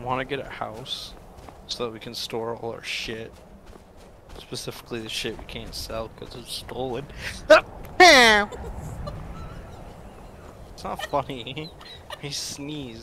want to get a house so that we can store all our shit. Specifically the shit we can't sell because it's stolen. It's not funny. He sneezed.